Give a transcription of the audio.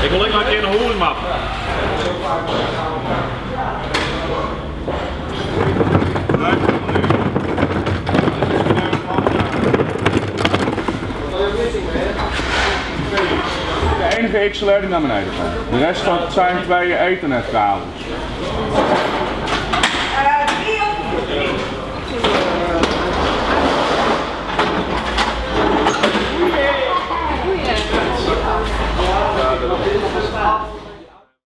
Ik wil lekker een keer een hoornmap. De enige XLR die naar beneden gaat. De rest zijn 2 ethernetkabels.